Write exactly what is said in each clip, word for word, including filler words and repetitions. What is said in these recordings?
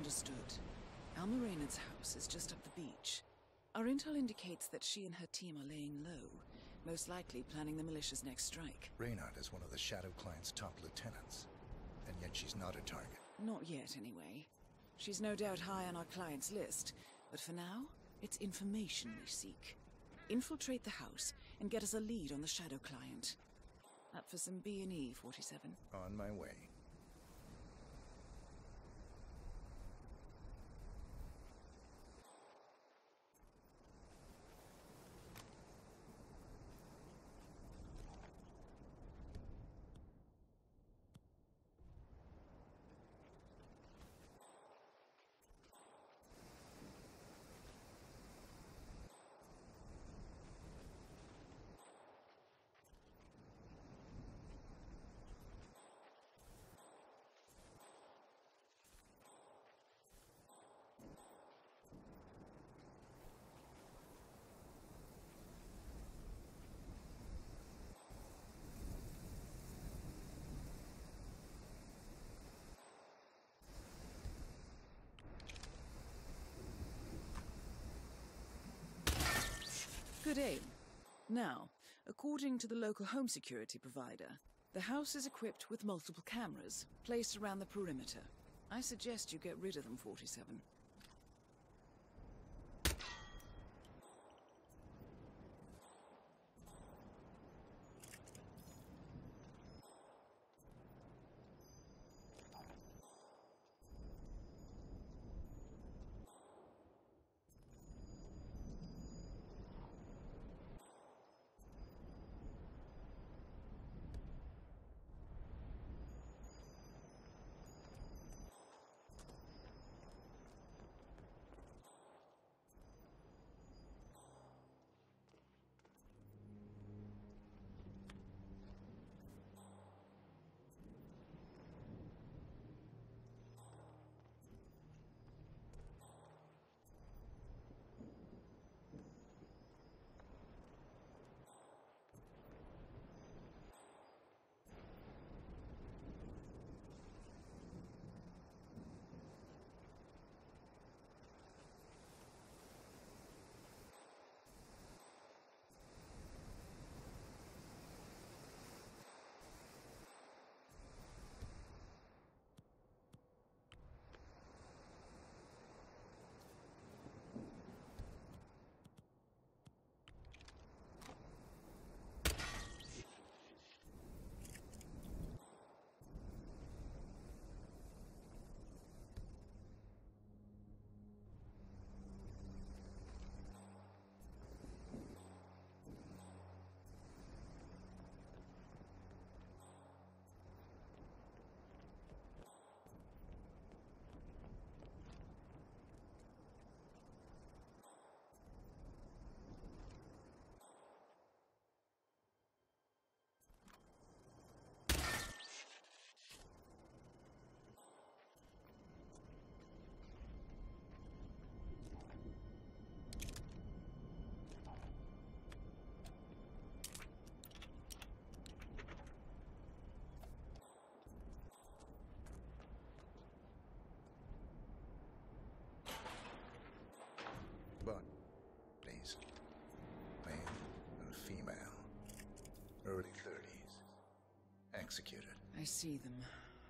Understood. Alma Reynard's house is just up the beach. Our intel indicates that she and her team are laying low, most likely planning the militia's next strike. Reynard is one of the Shadow Client's top lieutenants, and yet she's not a target. Not yet, anyway. She's no doubt high on our client's list, but for now, it's information we seek. Infiltrate the house and get us a lead on the Shadow Client. Up for some B and E, forty-seven? On my way. Good aim. Now, according to the local home security provider, the house is equipped with multiple cameras placed around the perimeter. I suggest you get rid of them, forty-seven. But, please. Male and female. Early thirties. Executed. I see them.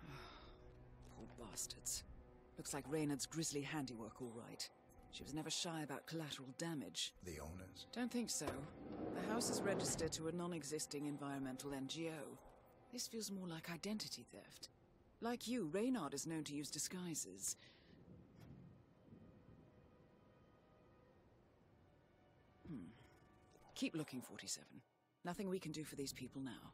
Poor bastards. Looks like Reynard's grisly handiwork, all right. She was never shy about collateral damage. The owners? Don't think so. The house is registered to a non-existing environmental N G O. This feels more like identity theft. Like you, Reynard is known to use disguises. Hmm. Keep looking, forty-seven. Nothing we can do for these people now.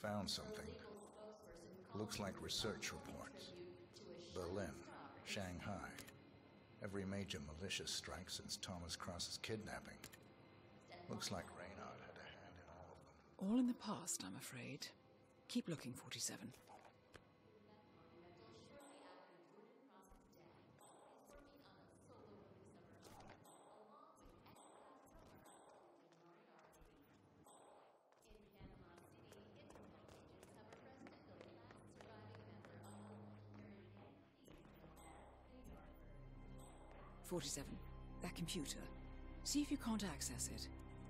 Found something. Looks like research reports. Berlin, Shanghai. Every major militia strike since Thomas Cross's kidnapping. Looks like Reynard had a hand in all of them. All in the past, I'm afraid. Keep looking, forty-seven. forty-seven. That computer. See if you can't access it.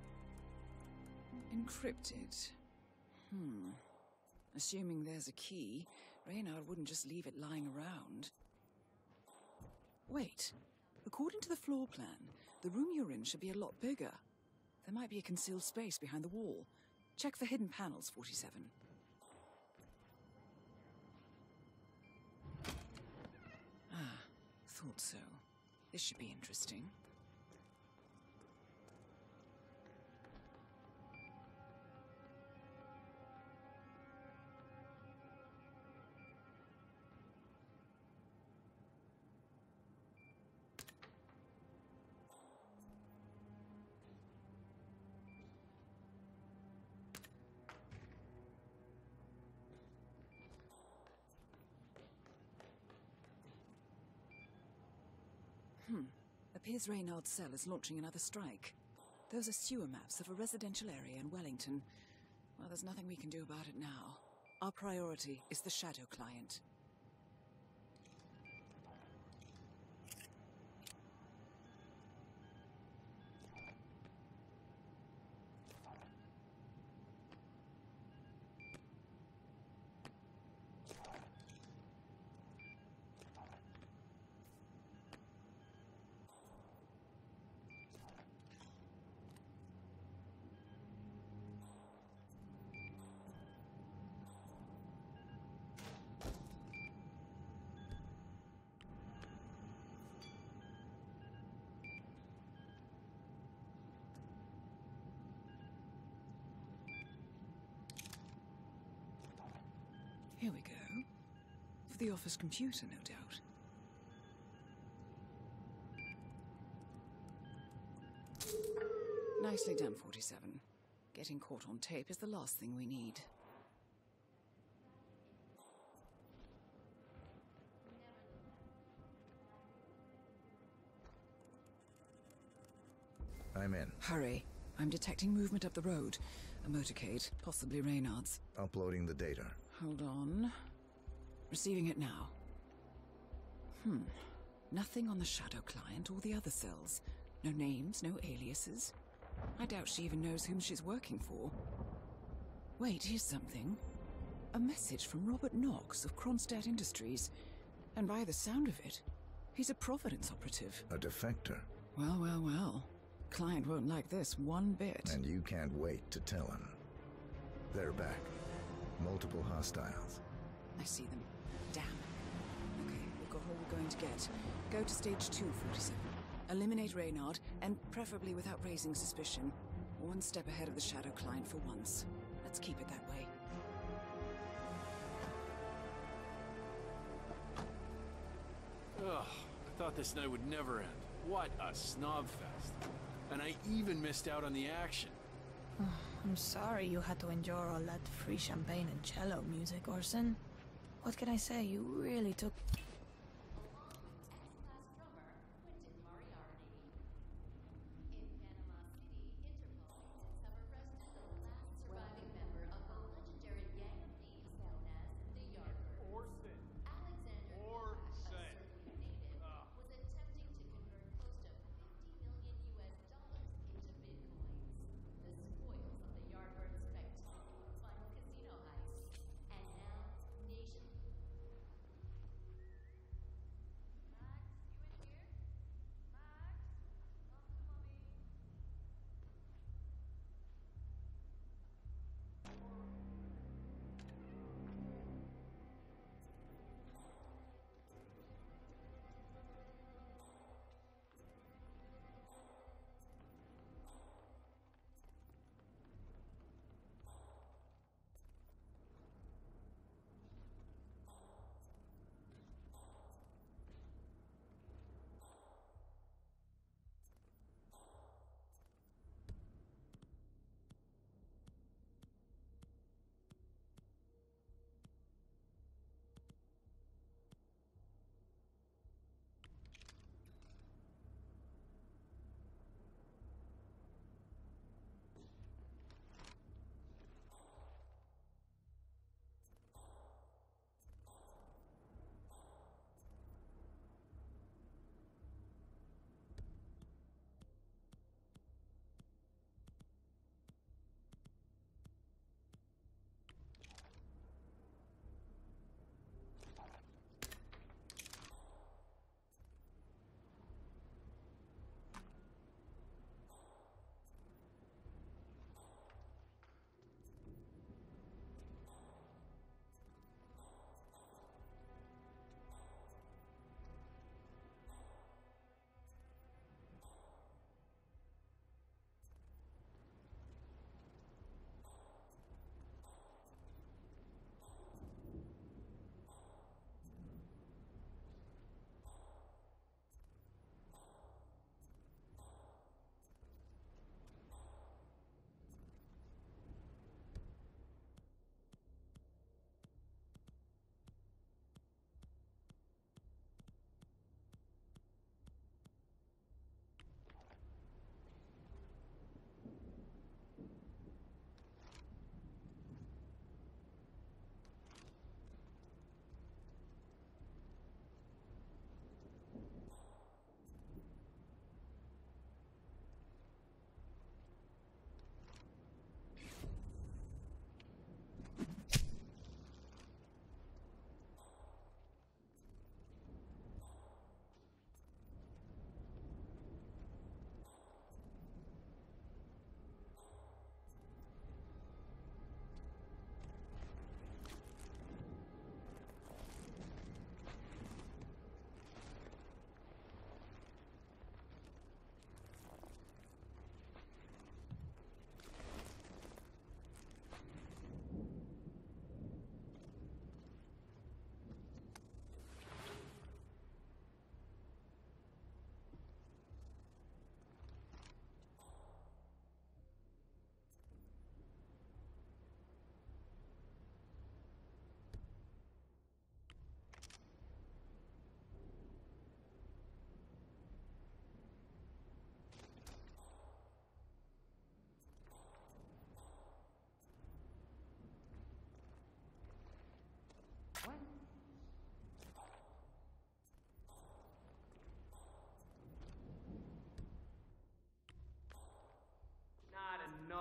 Encrypted. Hmm. Assuming there's a key, Reynard wouldn't just leave it lying around. Wait. According to the floor plan, the room you're in should be a lot bigger. There might be a concealed space behind the wall. Check for hidden panels, forty-seven. Ah, thought so. This should be interesting. Hmm. Appears Reynard's cell is launching another strike. Those are sewer maps of a residential area in Wellington. Well, there's nothing we can do about it now. Our priority is the Shadow Client. Here we go. For the office computer, no doubt. Nicely done, forty-seven. Getting caught on tape is the last thing we need. I'm in. Hurry. I'm detecting movement up the road. A motorcade, possibly Reynard's. Uploading the data. Hold on. Receiving it now. Hmm. Nothing on the Shadow Client or the other cells. No names, no aliases. I doubt she even knows whom she's working for. Wait, here's something. A message from Robert Knox of Kronstadt Industries. And by the sound of it, he's a Providence operative. A defector. Well, well, well. Client won't like this one bit. And you can't wait to tell him. They're back. Multiple hostiles. I see them. Damn. Okay, we've got all we're going to get. Go to stage two, forty-seven. Eliminate Reynard, and preferably without raising suspicion. One step ahead of the Shadow Client for once. Let's keep it that way. Ugh, I thought this night would never end. What a snob fest. And I even missed out on the action. I'm sorry you had to endure all that free champagne and cello music, Orson. What can I say? You really took...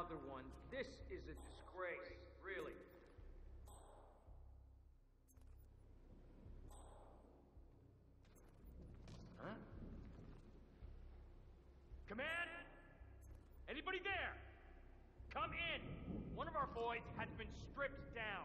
other ones. This is a disgrace, really. Huh? Command? Anybody there? Come in! One of our boys has been stripped down.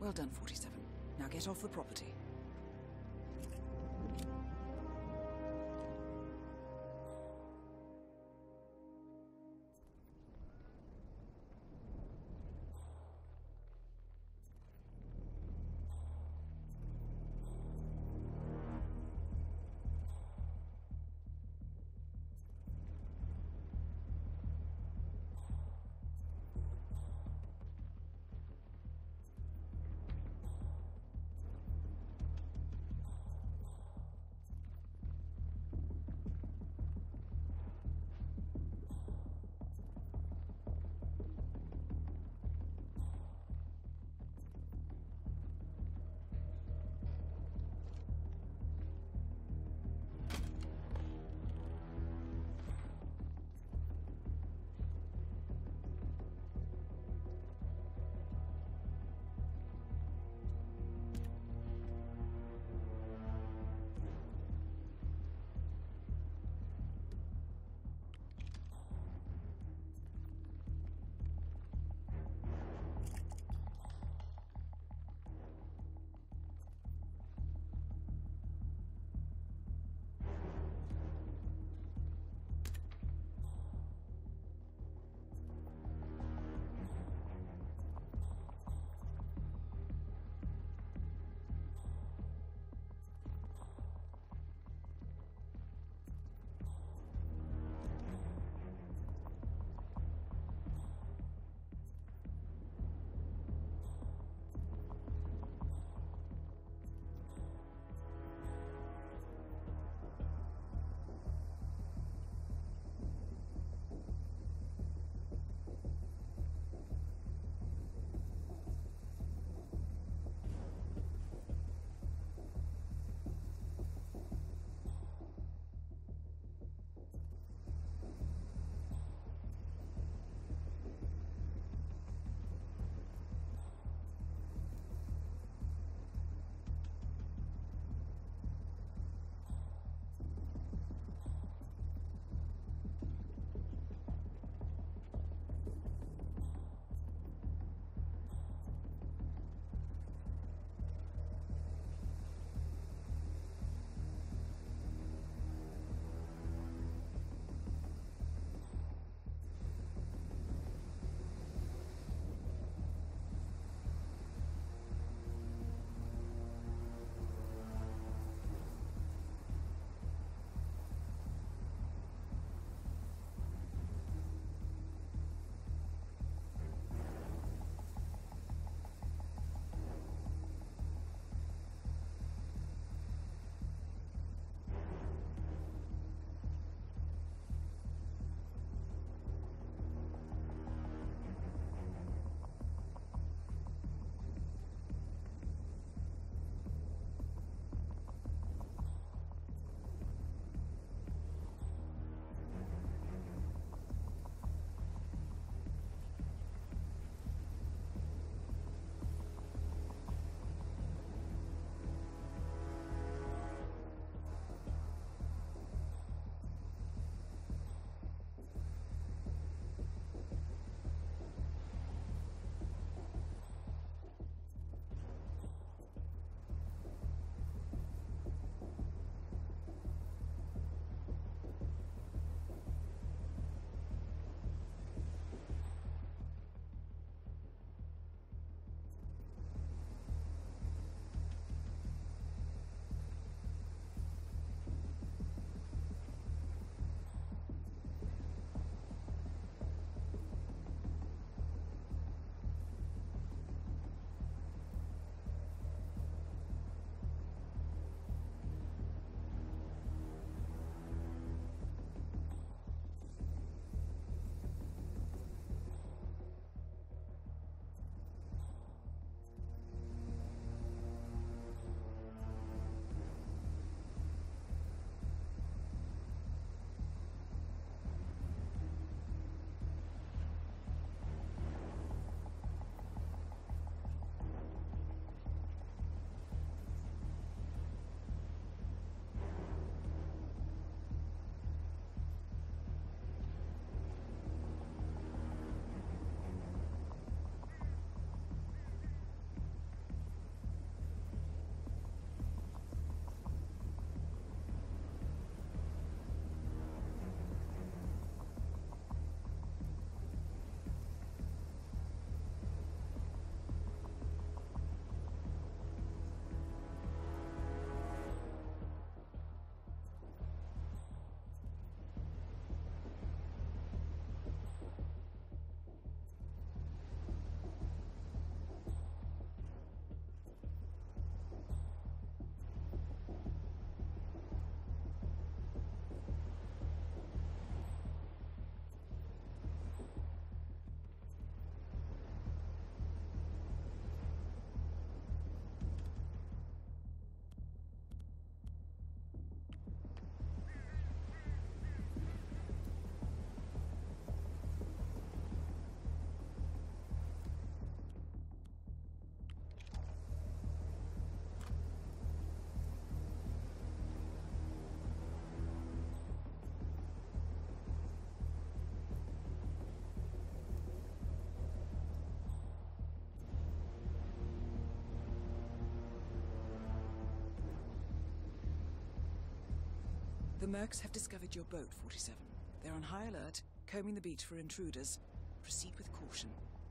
Well done, forty-seven. Now get off the property. The mercs have discovered your boat, forty-seven. They're on high alert, combing the beach for intruders. Proceed with caution.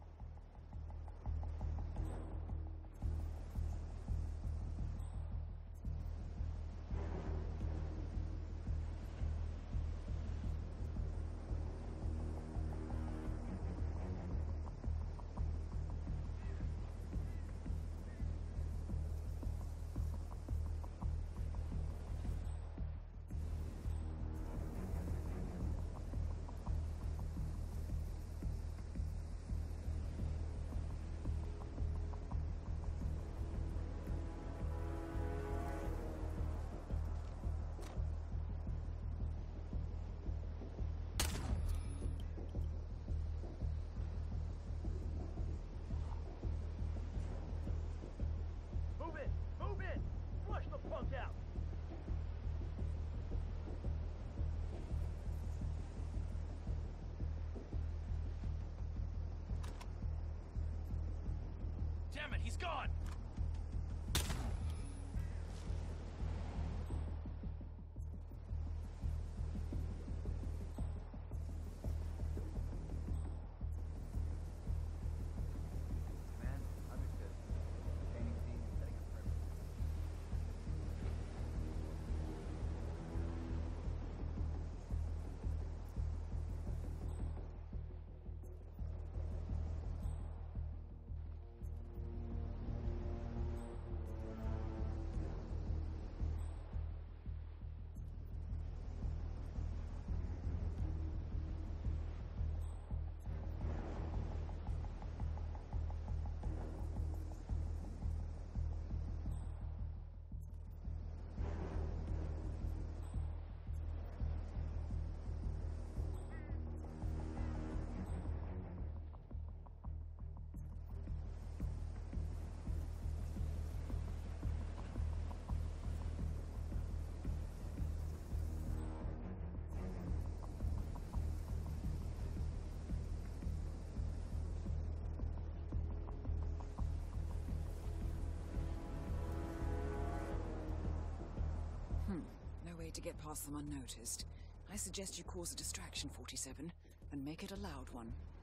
Move in! Move in! Flush the punk out! Damn it, he's gone! Man, understood. Painting scene and setting up perimeter. No way to get past them unnoticed. I suggest you cause a distraction, forty-seven, and make it a loud one.